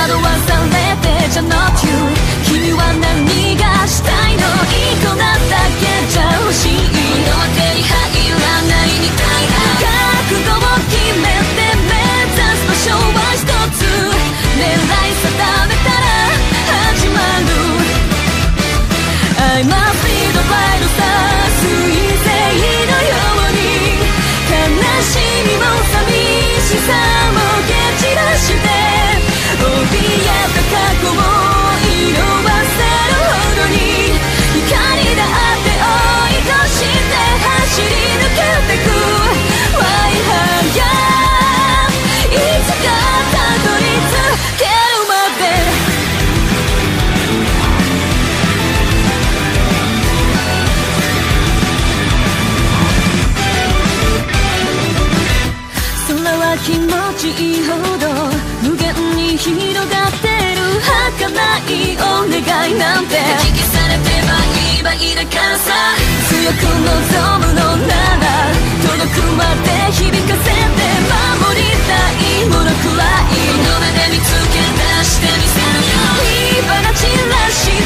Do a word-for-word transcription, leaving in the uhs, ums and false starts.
惑わされてじゃ Not you 君は何がしたいのいい子なだけじゃ欲しい今は手に入らないみたいな覚悟を決めて目指す場所は一つ狙い定めたら始まる I must be the right さ彗星のように悲しみも寂しさも蹴散らして怯えた過去を色あせるほどに光だって追い越して走り抜けてく Why higher いつかたどり着けるまで空は気持ちいいほど無限に広がってる儚いお願いなんて聞きされてバイバイだからさ強く望むのなら届くまで響かせて守りたいものくらいこの目で見つけ出してみせるよ火花散らして